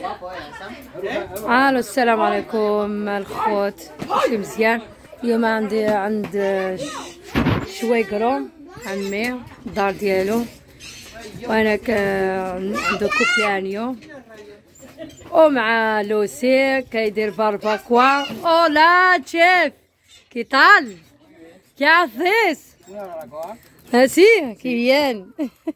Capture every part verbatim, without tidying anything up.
الو السلام عليكم الخوت، شي مزيان. اليوم عندي عند شويقرو عمي الدار ديالو، وانا عنده كوبلانيو ومع لوسي كيدير بارباكوا. او لا شيف كي طال كي عطيس هاسي كيبيان.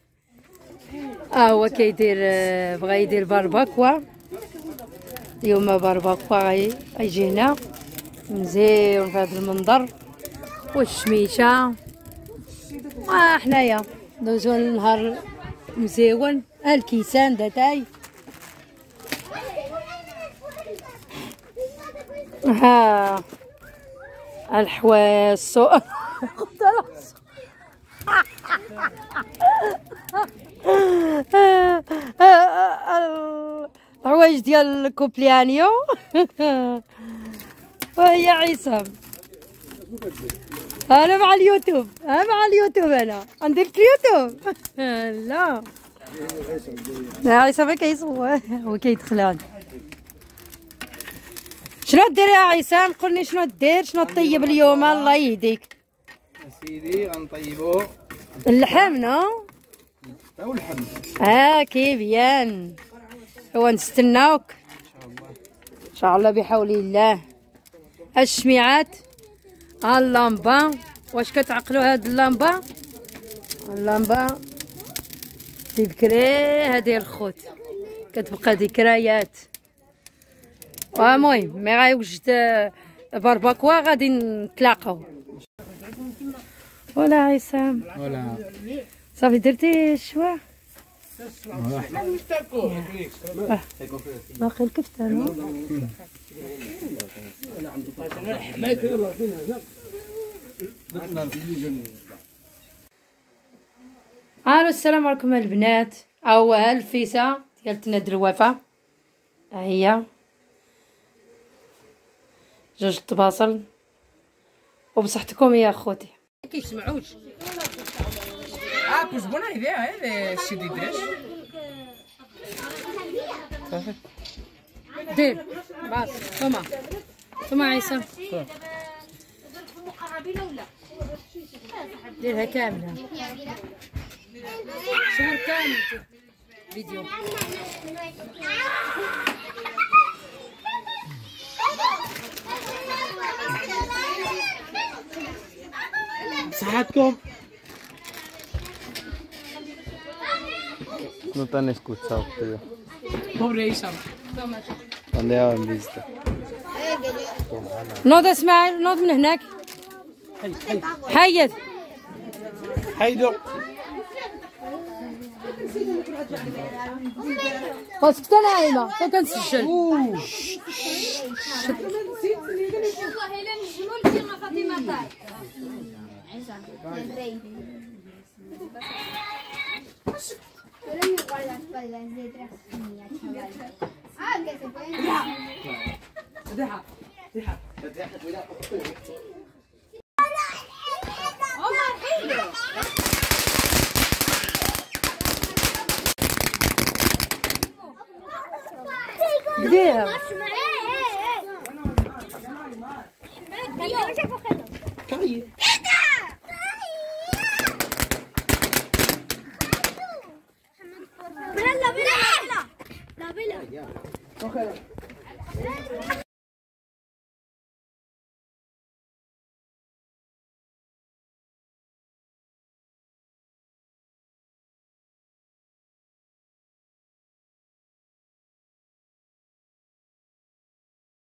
اه هو كيدير بغا يدير بارباكوا اليوم، بارباكوا غيجي هنا مزيان في هذا المنظر والشميشه. اه حنايا دوزو النهار مزيون. ها الكيسان داتاي، ها الحواس الحوايج ديال الكوبلانيو. وهي عصام، انا مع اليوتيوب، انا مع اليوتيوب، انا ندير اليوتيوب. لا لا عصام كيصور هو كيدخل هذا. شنو دير يا عصام؟ قولني شنو دير، شنو طيب اليوم؟ الله يهديك سيدي. غنطيبو اللحم نو او اللحم. اه كيبيان. هو نستناوك ان شاء الله بحول الله. الشميعات، ها اللامبه. واش كتعقلوا هاد اللامبه؟ اللامبه تذكري هذه الخوت، كتبقى ذكريات. المهم مي غايوجد بارباكوا غادي نتلاقاو. ولا عصام ولا صافي درتي الشوا؟ باقي الكفته نو. الو السلام عليكم البنات. او ها الفيسه ديال تنادر الوفا، ها هي جوج الطباصل وبصحتكم يا اخوتي. كيسمعوش اه كزبونه هذه هذا الشي ديدريش صافي دير باص. ثما ثما عيسى ديرها كامله، صور كامل فيديو. صحتكم non ti hanno scuzzato io. Pobre Isam. Andiamo in visita. نوض اسماعيل، نوض من هناك. حيد حيدو واسكت نايمه كنسجل. Deja, deja. ديرها